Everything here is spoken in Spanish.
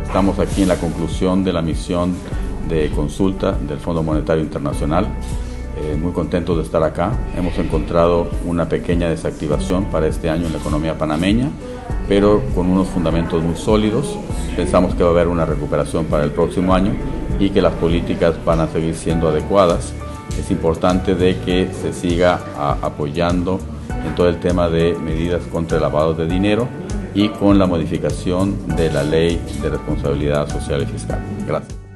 Estamos aquí en la conclusión de la misión de consulta del Fondo Monetario Internacional. Muy contentos de estar acá. Hemos encontrado una pequeña desactivación para este año en la economía panameña, pero con unos fundamentos muy sólidos. Pensamos que va a haber una recuperación para el próximo año y que las políticas van a seguir siendo adecuadas. Es importante de que se siga apoyando en todo el tema de medidas contra el lavado de dinero y con la modificación de la Ley de Responsabilidad Social y Fiscal. Gracias.